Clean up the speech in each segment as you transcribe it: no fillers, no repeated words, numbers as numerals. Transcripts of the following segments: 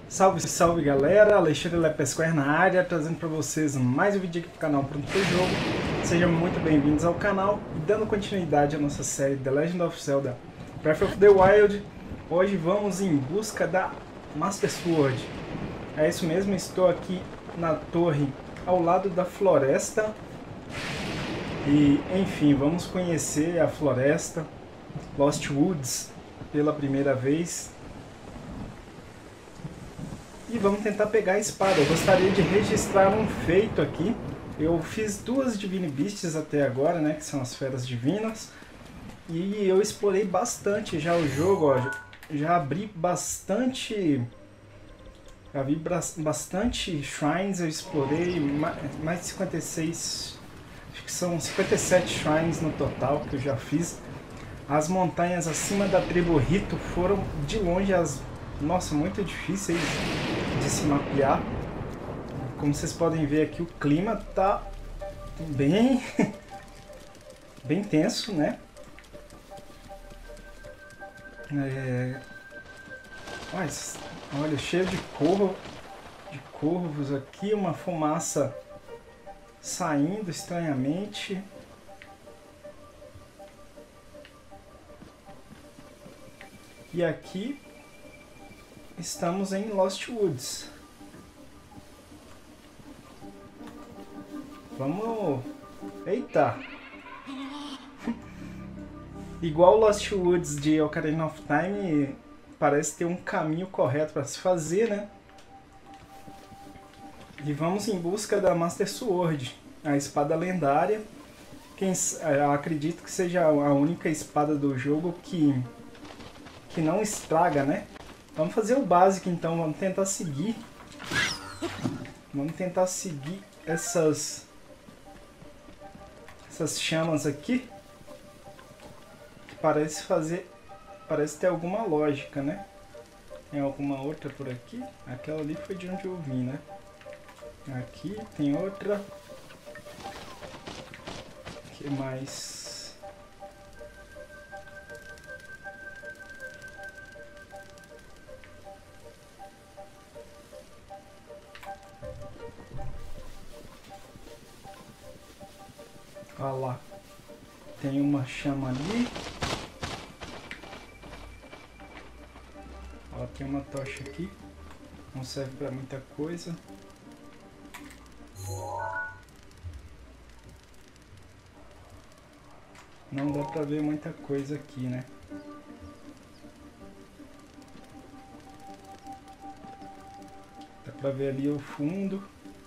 Salve, salve galera, Alexandre Lepesquer na área, trazendo para vocês mais um vídeo aqui do canal Pronto pro Jogo. Sejam muito bem-vindos ao canal e dando continuidade à nossa série The Legend of Zelda Breath of the Wild. Hoje vamos em busca da Master Sword. É isso mesmo, estou aqui na torre ao lado da floresta. E enfim, vamos conhecer a floresta, Lost Woods, pela primeira vez. E vamos tentar pegar a espada. Eu gostaria de registrar um feito aqui. Eu fiz duas Divine Beasts até agora, né, que são as feras divinas. E eu explorei bastante já o jogo, ó. Já abri bastante... Já vi bastante shrines, eu explorei mais de 56... Acho que são 57 shrines no total que eu já fiz. As montanhas acima da tribo Rito foram de longe as... Nossa, muito difíceis de se mapear. Como vocês podem ver aqui, o clima tá bem bem tenso, né? Olha, cheio de corvos aqui, uma fumaça saindo estranhamente. E aqui estamos em Lost Woods. Vamos... Eita! Igual Lost Woods de Ocarina of Time, parece ter um caminho correto para se fazer, né? E vamos em busca da Master Sword, a espada lendária. Eu acredito que seja a única espada do jogo que não estraga, né? Vamos fazer o básico então, vamos tentar seguir. Vamos tentar seguir essas chamas aqui. Que parece ter alguma lógica, né? Tem alguma outra por aqui? Aquela ali foi de onde eu vim, né? Aqui tem outra. O que mais? Olha lá, tem uma chama ali. Ó, tem uma tocha aqui. Não serve para muita coisa. Não dá para ver muita coisa aqui, né? Dá para ver ali o fundo.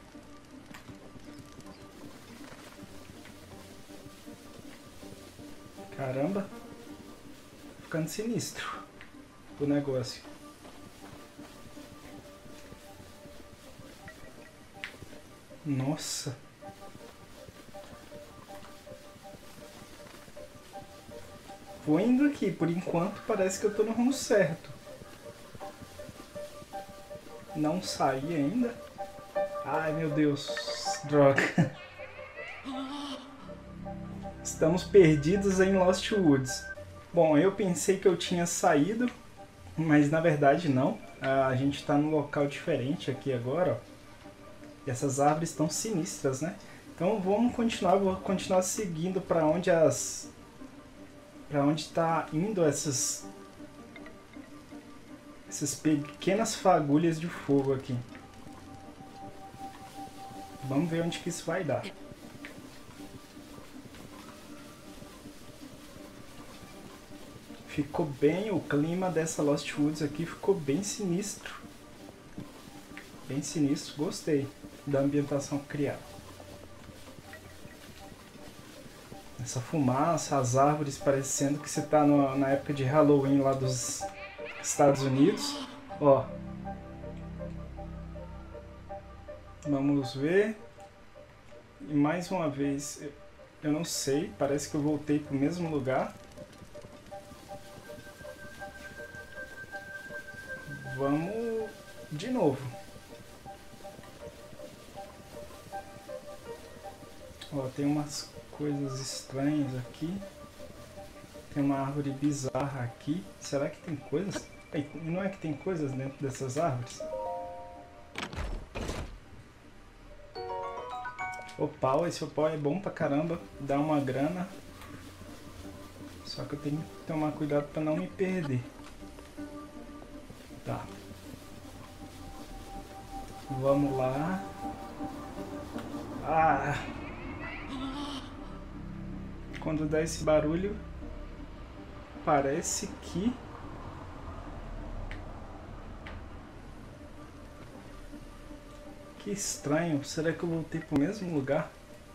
Caramba, ficando sinistro o negócio. Nossa. Vou indo aqui, por enquanto parece que eu tô no rumo certo. Não saí ainda. Ai meu Deus, droga. Estamos perdidos em Lost Woods. Bom, eu pensei que eu tinha saído, mas na verdade não. A gente está num local diferente aqui agora, ó. E essas árvores estão sinistras, né? Então vamos continuar, vou continuar seguindo para onde está indo essas pequenas fagulhas de fogo aqui. Vamos ver onde que isso vai dar. Ficou bem, o clima dessa Lost Woods aqui ficou bem sinistro. Bem sinistro, gostei da ambientação criada. Essa fumaça, as árvores parecendo que você está na época de Halloween lá dos Estados Unidos. Ó. Vamos ver. E mais uma vez, eu não sei, parece que eu voltei para o mesmo lugar. Vamos de novo. Ó, tem umas coisas estranhas aqui. Tem uma árvore bizarra aqui. Será que tem coisas? Não é que tem coisas dentro dessas árvores? Opal, esse opal é bom pra caramba, dá uma grana. Só que eu tenho que tomar cuidado pra não me perder. Tá. Vamos lá. Ah! Quando dá esse barulho, parece que... Que estranho. Será que eu voltei pro mesmo lugar?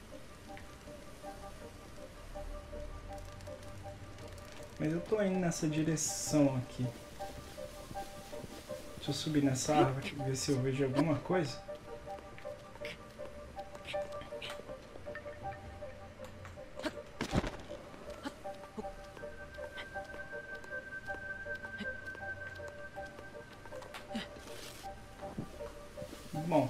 Mas eu tô indo nessa direção aqui. Deixa eu subir nessa árvore, ver se eu vejo alguma coisa. Bom.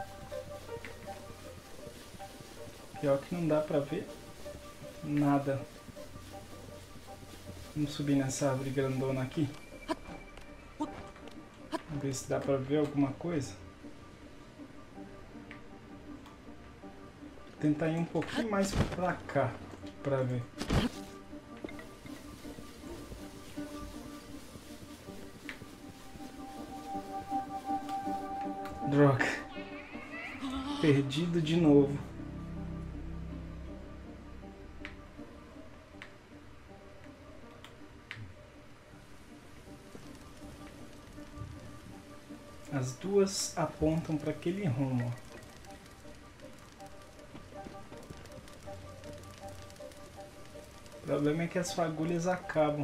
Pior que não dá pra ver nada. Vamos subir nessa árvore grandona aqui. Vamos ver se dá pra ver alguma coisa. Vou tentar ir um pouquinho mais pra cá pra ver. Droga. Perdido de novo. As duas apontam para aquele rumo. O problema é que as fagulhas acabam.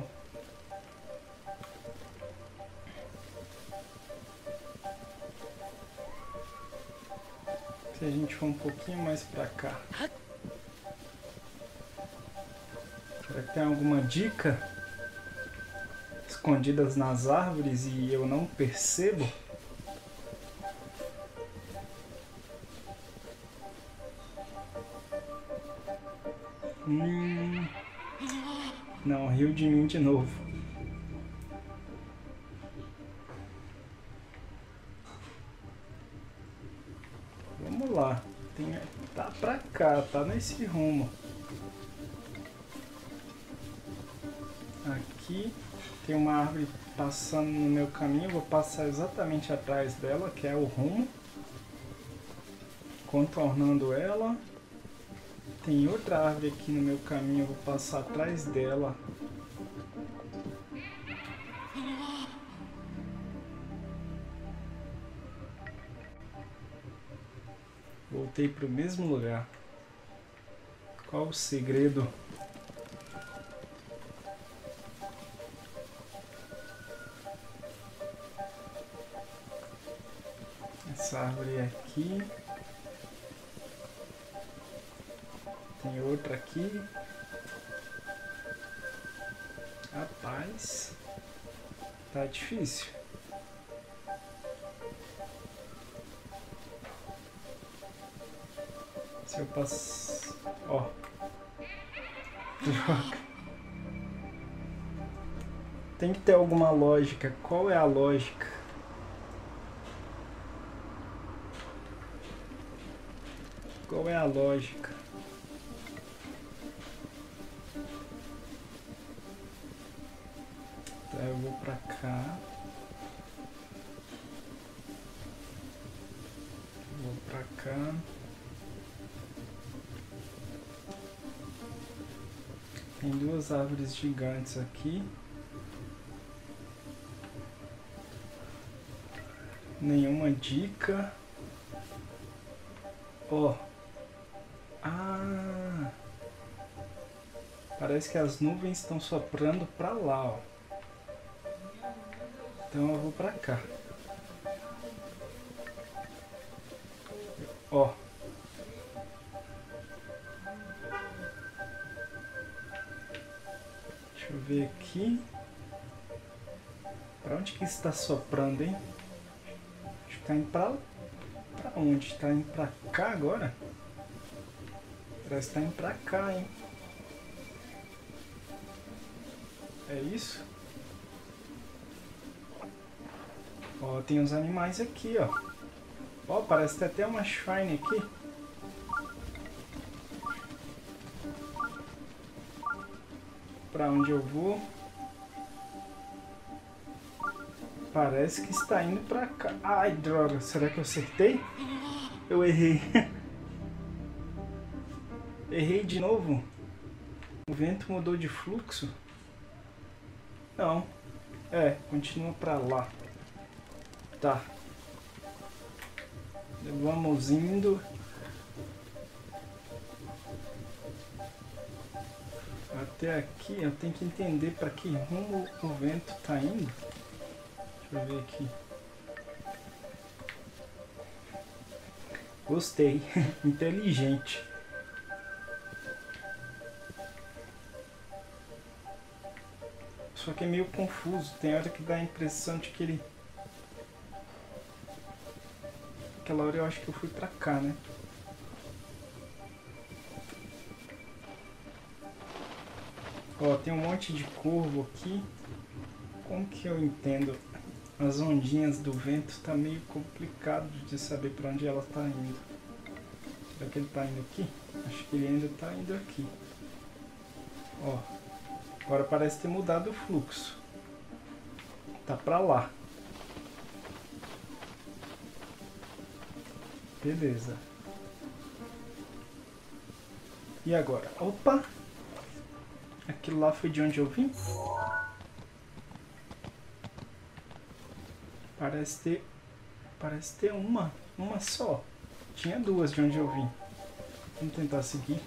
Se a gente for um pouquinho mais para cá. Será que tem alguma dica escondidas nas árvores e eu não percebo? Não, riu de mim de novo. Vamos lá. Tá pra cá, tá nesse rumo. Aqui tem uma árvore passando no meu caminho. Vou passar exatamente atrás dela, que é o rumo. Contornando ela. Tem outra árvore aqui no meu caminho, eu vou passar atrás dela. Voltei para o mesmo lugar. Qual o segredo? Essa árvore aqui. Tem outra aqui. Rapaz, tá difícil. Se eu passar... Ó. Droga. Tem que ter alguma lógica. Qual é a lógica? Qual é a lógica? Eu vou pra cá. Vou pra cá. Tem duas árvores gigantes aqui. Nenhuma dica. Ó. Ah! Parece que as nuvens estão soprando pra lá, ó. Então eu vou pra cá. Ó. Deixa eu ver aqui. Pra onde que está soprando, hein? Acho que tá indo pra onde? Tá indo pra cá agora? Parece que tá indo pra cá, hein? É isso? Ó, tem uns animais aqui, ó. Ó, parece que tem até uma shrine aqui. para onde eu vou. Parece que está indo para cá. Ai, droga. Será que eu acertei? Eu errei. Errei de novo. O vento mudou de fluxo? Não. É, continua para lá. Tá. Vamos indo. Até aqui eu tenho que entender para que rumo o vento está indo. Deixa eu ver aqui. Gostei. Inteligente. Só que é meio confuso. Tem hora que dá a impressão de que ele... Aquela hora eu acho que eu fui pra cá, né? Ó, tem um monte de corvo aqui. Como que eu entendo? As ondinhas do vento tá meio complicado de saber para onde ela tá indo. Será que ele tá indo aqui? Acho que ele ainda tá indo aqui. Ó, agora parece ter mudado o fluxo. Tá pra lá. Beleza. E agora? Opa! Aquilo lá foi de onde eu vim? Parece ter uma só. Tinha duas de onde eu vim. Vamos tentar seguir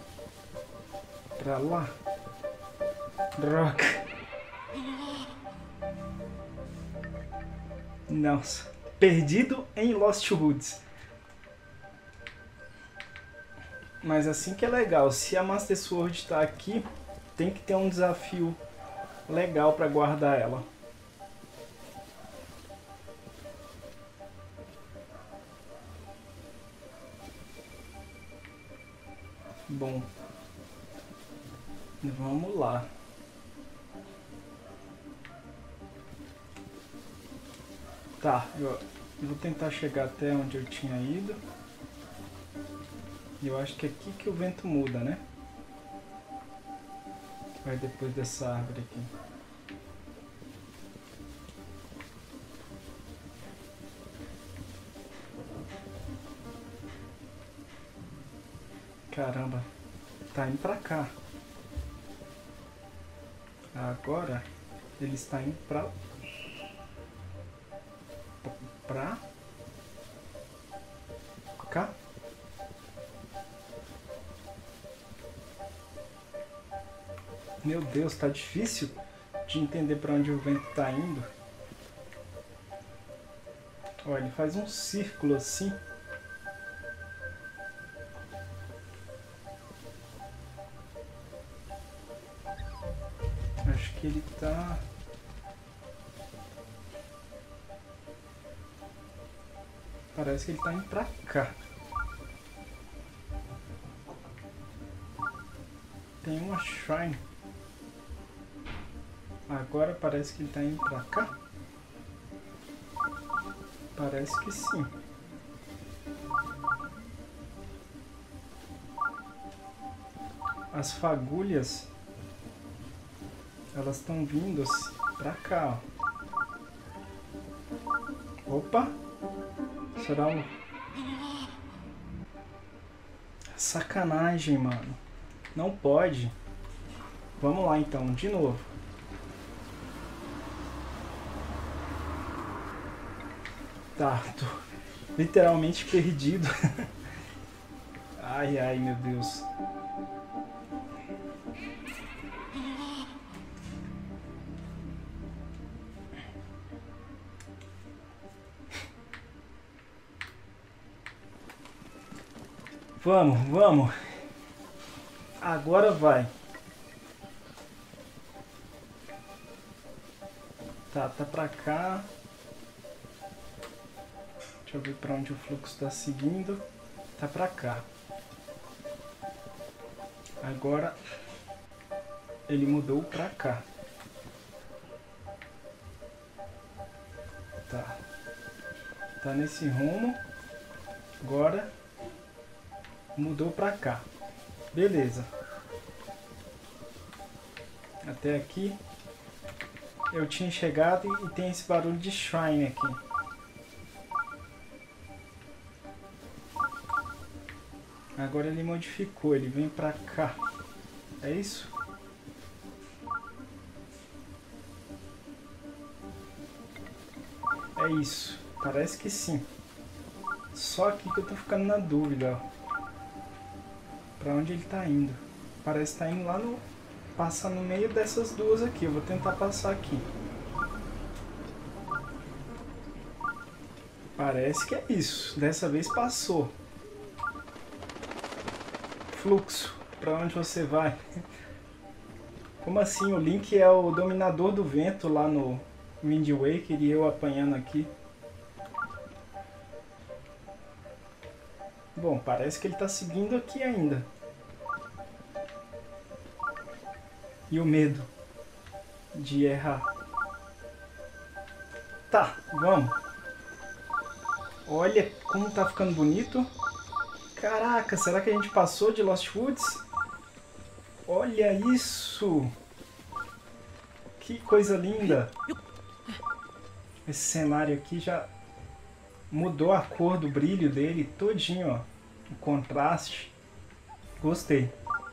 pra lá. Droga. Nossa. Perdido em Lost Woods. Mas assim que é legal. Se a Master Sword tá aqui, tem que ter um desafio legal pra guardar ela. Bom, vamos lá. Tá, eu vou tentar chegar até onde eu tinha ido. E eu acho que é aqui que o vento muda, né? Vai depois dessa árvore aqui. Caramba, tá indo pra cá. Agora ele está indo pra cá. Meu Deus, tá difícil de entender pra onde o vento tá indo. Olha, ele faz um círculo assim. Acho que ele tá... Parece que ele tá indo pra cá. Tem uma shrine. Agora parece que ele tá indo pra cá. Parece que sim. As fagulhas, elas estão vindo pra cá, ó. Opa! Será um... Sacanagem, mano. Não pode. Vamos lá então, de novo. Tá, tô literalmente perdido. Ai, ai, meu Deus. Vamos, vamos. Agora vai. Tá pra cá. Deixa eu ver pra onde o fluxo tá seguindo. Tá pra cá. Agora ele mudou pra cá. Tá nesse rumo. Agora mudou pra cá. Beleza. Até aqui eu tinha chegado e tem esse barulho de shrine aqui. Agora ele modificou, ele vem pra cá. É isso? É isso. Parece que sim. Só aqui que eu tô ficando na dúvida, ó. Pra onde ele tá indo? Parece que tá indo lá no... Passar no meio dessas duas aqui. Eu vou tentar passar aqui. Parece que é isso. Dessa vez passou. Fluxo. Pra onde você vai? Como assim? O Link é o dominador do vento lá no Wind Waker e eu apanhando aqui. Bom, parece que ele tá seguindo aqui ainda. E o medo de errar. Tá, vamos. Olha como tá ficando bonito. Caraca, será que a gente passou de Lost Woods? Olha isso! Que coisa linda! Esse cenário aqui já mudou a cor do brilho dele todinho, ó. O contraste. Gostei.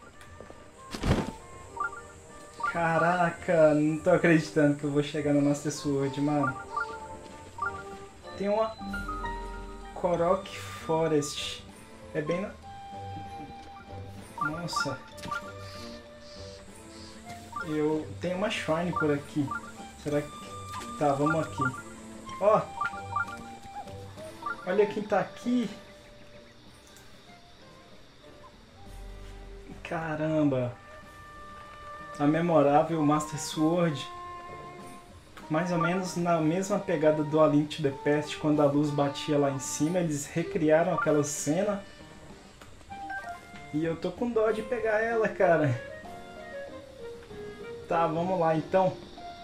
Caraca, não tô acreditando que eu vou chegar no Master Sword, mano. Tem uma Korok Forest. É bem na... Nossa. Eu tenho uma shrine por aqui. Será que... Tá, vamos aqui. Ó. Olha quem tá aqui. Caramba. A memorável Master Sword. Mais ou menos na mesma pegada do A Link to the Past, quando a luz batia lá em cima, eles recriaram aquela cena. E eu tô com dó de pegar ela, cara. Tá, vamos lá então.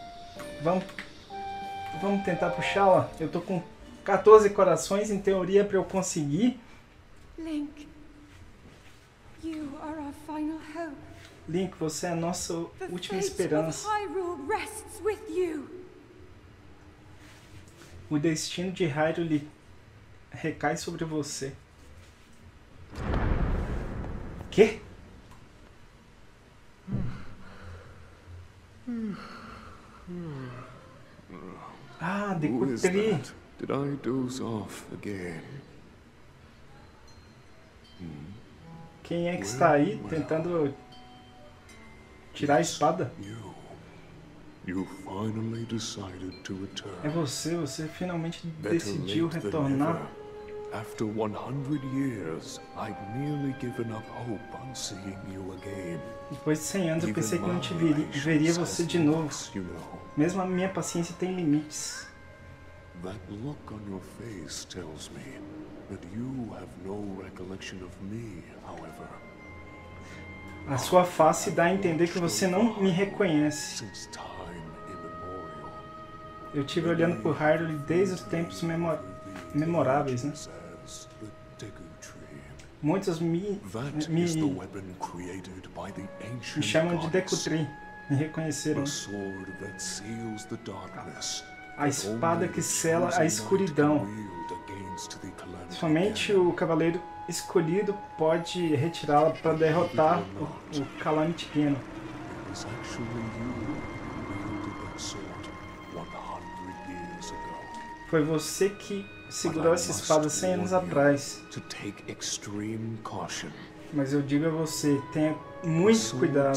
Vamos tentar puxá-la. Eu tô com 14 corações, em teoria, pra eu conseguir. Link, you are our final hope. Link, você é a nossa última esperança. O destino de Hyrule recai sobre você. Quê? Ah, Decutri. Did I doze off again? Quem é que está aí tentando tirar a espada? You finally decided to return. É você finalmente decidiu retornar. After 100 years, I'd nearly given up hope on seeing you again. Depois de 100 anos eu pensei que não te veria você de novo. Mesmo a minha paciência tem limites. That look on your face tells me that you have no recollection of me, however. A sua face dá a entender que você não me reconhece. Since time immemorial. Eu estive olhando por Hyrule desde os tempos memoráveis, né? Muitos me chamam de Decutri. Me reconheceram. A espada que sela a escuridão. Somente o cavaleiro escolhido pode retirá-la para derrotar o Calamity Ganon. Foi você que segurou essa espada 100 anos atrás. Mas eu digo a você, tenha muito cuidado.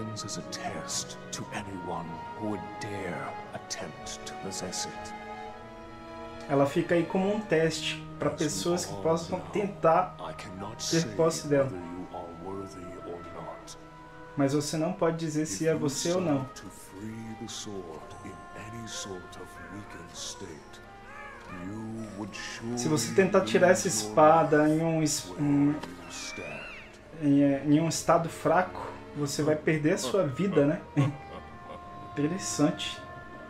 Ela fica aí como um teste para pessoas que possam tentar ter posse dela. Mas você não pode dizer se é você ou não. Se você tentar tirar essa espada em um estado fraco, você vai perder a sua vida, né? Interessante.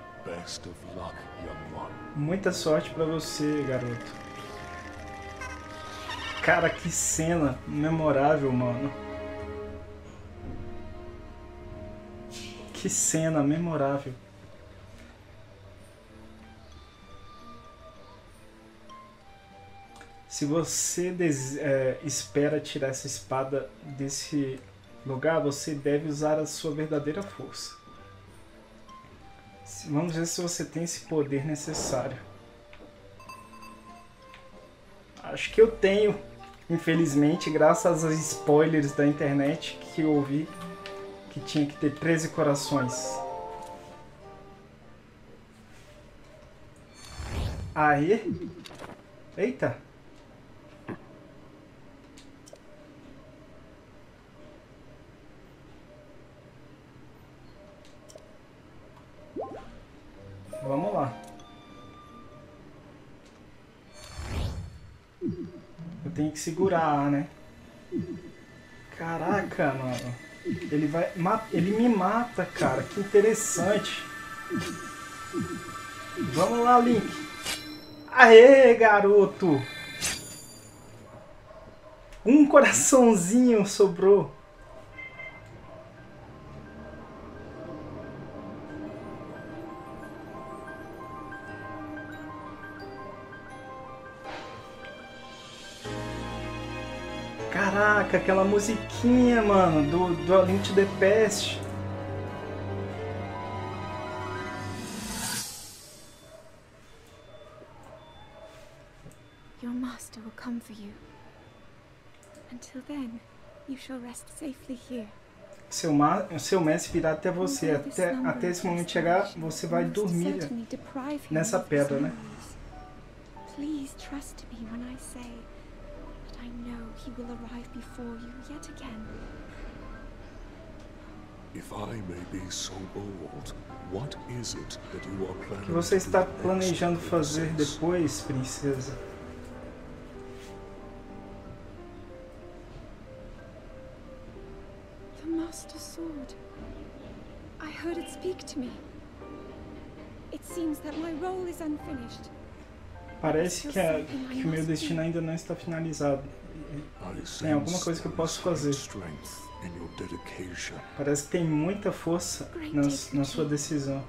Muita sorte pra você, garoto. Cara, que cena memorável, mano. Que cena memorável. Se você espera tirar essa espada desse lugar, você deve usar a sua verdadeira força. Vamos ver se você tem esse poder necessário. Acho que eu tenho, infelizmente, graças aos spoilers da internet que eu ouvi que tinha que ter 13 corações. Aê! Eita! Vamos lá. Eu tenho que segurar A, né? Caraca, mano. Ele me mata, cara. Que interessante. Vamos lá, Link. Aê, garoto. Um coraçãozinho sobrou. Caraca, aquela musiquinha, mano, do A Link to the Past. Your master will come for you. Until then, you shall rest safely here. Seu mestre virá até você. Até esse momento chegar, você vai dormir nessa pedra, né? Please trust me when I say that I know he will arrive before you yet again. If I may be so bold, what is it that you are planning? O que você está to do planejando next, fazer princess? depois, princesa? The Master Sword. I heard it speak to me. It seems that my role is unfinished. Parece que o meu destino ainda não está finalizado. Tem alguma coisa que eu posso fazer. Parece que tem muita força na sua decisão.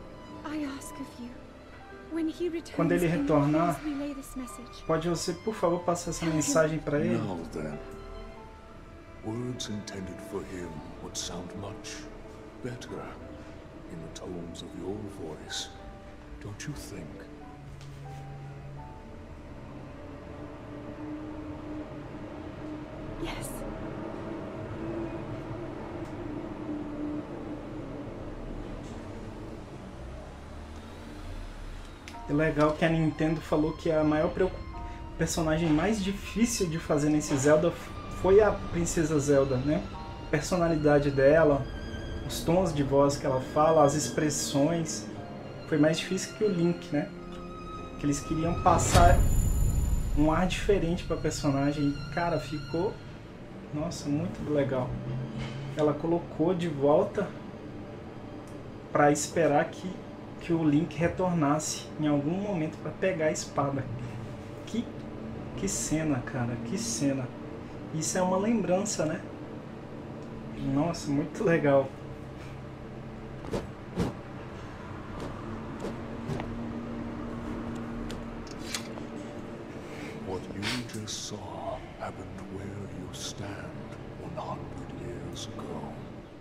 Quando ele retornar, pode você, por favor, passar essa mensagem para ele? Now then, words intended for him would sound much better in the tones of your voice, don't you think? Yes. É legal que a Nintendo falou que a maior personagem mais difícil de fazer nesse Zelda foi a Princesa Zelda, né? A personalidade dela, os tons de voz que ela fala, as expressões, foi mais difícil que o Link, né? Que eles queriam passar um ar diferente para a personagem e, cara, ficou, nossa, muito legal. Ela colocou de volta para esperar que o Link retornasse em algum momento para pegar a espada. Que cena, cara, que cena. Isso é uma lembrança, né? Nossa, muito legal. What you just saw happened where you stand 100 years ago.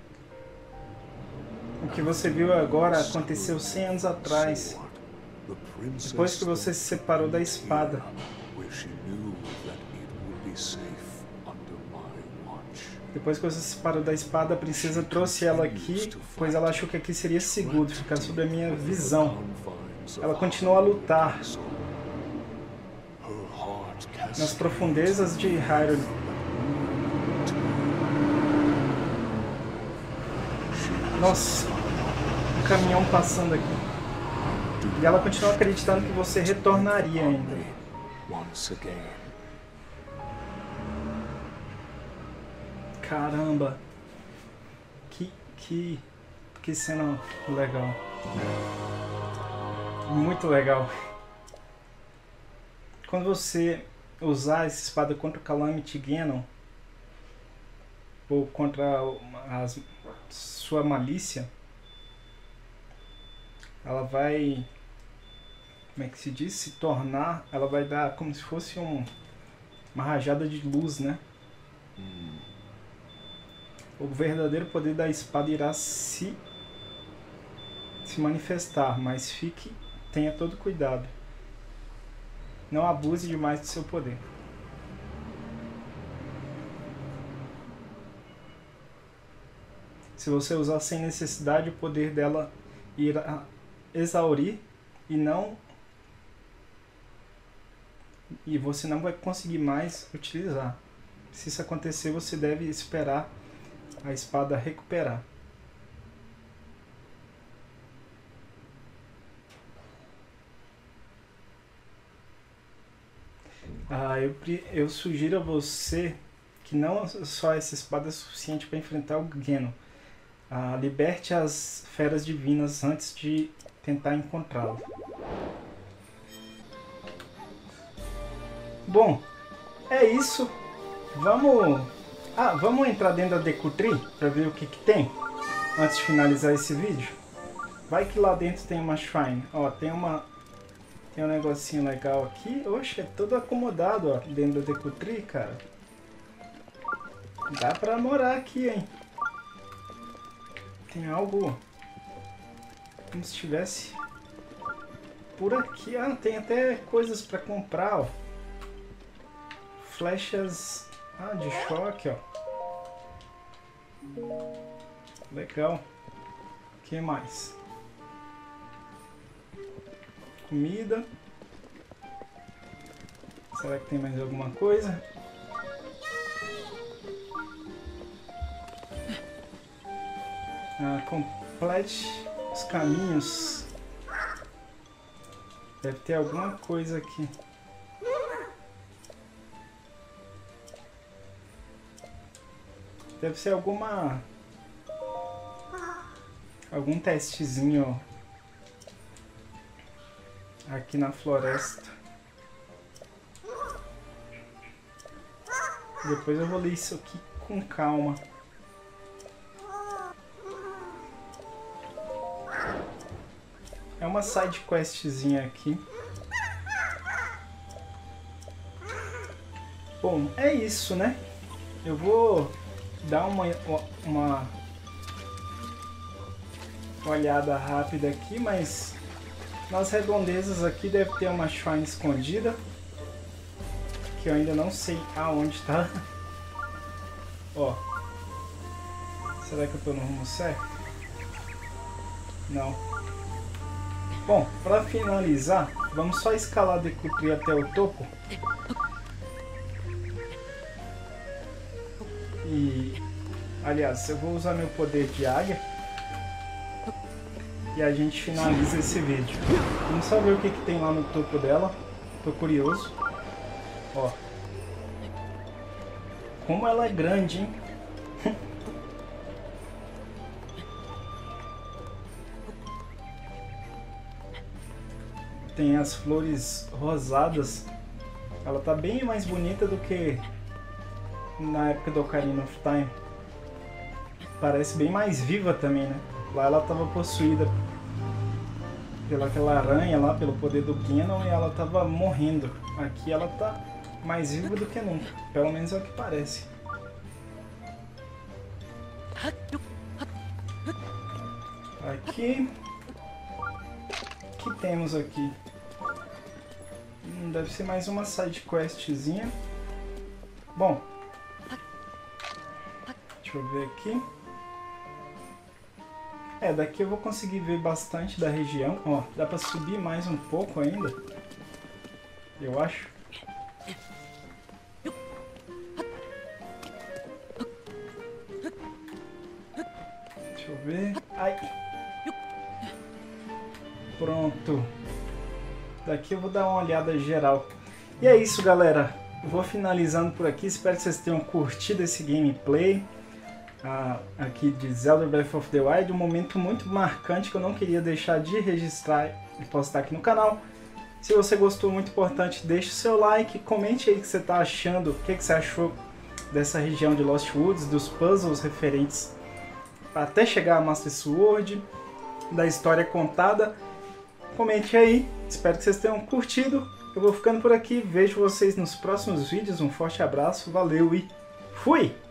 O que você viu agora aconteceu 100 anos atrás, depois que você se separou da espada. Depois que você se separou da espada, a princesa trouxe ela aqui, pois ela achou que aqui seria seguro, ficar sob a minha visão. Ela continuou a lutar nas profundezas de Hyrule. Nossa, um caminhão passando aqui. E ela continua acreditando que você retornaria ainda. Caramba, que cena legal. Muito legal. Quando você usar essa espada contra o Calamity Ganon, ou contra sua malícia, ela vai, como é que se diz, se tornar, ela vai dar como se fosse uma rajada de luz, né? O verdadeiro poder da espada irá se manifestar, mas tenha todo cuidado. Não abuse demais do seu poder. Se você usar sem necessidade, o poder dela irá exaurir e você não vai conseguir mais utilizar. Se isso acontecer, você deve esperar a espada recuperar. Eu sugiro a você que não só essa espada é suficiente para enfrentar o Genon. Liberte as feras divinas antes de tentar encontrá-lo. Bom, é isso. Vamos entrar dentro da Deku Tree para ver o que tem antes de finalizar esse vídeo. Vai que lá dentro tem uma shrine. Ó, tem um negocinho legal aqui. Oxe, é todo acomodado, ó, dentro da Deku Tree, cara. Dá pra morar aqui, hein? Tem algo como se estivesse por aqui. Tem até coisas pra comprar, ó. Flechas de choque, ó. Legal. O que mais? Comida. Será que tem mais alguma coisa? Complete os caminhos. Deve ter alguma coisa aqui. Deve ser algum testezinho aqui na floresta. Depois eu vou ler isso aqui com calma. É uma side questzinha aqui. Bom, é isso, né? Eu vou dar uma olhada rápida aqui, mas nas redondezas aqui deve ter uma shrine escondida, que eu ainda não sei aonde tá. Ó, será que eu tô no rumo certo? Não. Bom, para finalizar, vamos só escalar a Deku Tree até o topo. E, aliás, eu vou usar meu poder de águia. E a gente finaliza esse vídeo. Vamos só ver o que tem lá no topo dela. Tô curioso. Ó. Como ela é grande, hein? Tem as flores rosadas. Ela tá bem mais bonita do que na época do Ocarina of Time. Parece bem mais viva também, né? Lá ela tava possuída pelaquela aranha lá, pelo poder do Genon, e ela tava morrendo. Aqui ela tá mais viva do que nunca. Pelo menos é o que parece. Aqui. O que temos aqui? Deve ser mais uma side questzinha. Bom. Deixa eu ver aqui. Daqui eu vou conseguir ver bastante da região. Ó, dá pra subir mais um pouco ainda. Eu acho. Deixa eu ver. Ai. Pronto. Daqui eu vou dar uma olhada geral. E é isso, galera. Eu vou finalizando por aqui. Espero que vocês tenham curtido esse gameplay aqui de Zelda Breath of the Wild. Um momento muito marcante que eu não queria deixar de registrar e postar aqui no canal. Se você gostou, muito importante, deixe o seu like, comente aí o que você está achando, o que você achou dessa região de Lost Woods, dos puzzles referentes até chegar a Master Sword, da história contada. comente aí. Espero que vocês tenham curtido. Eu vou ficando por aqui. Vejo vocês nos próximos vídeos. Um forte abraço, valeu e fui!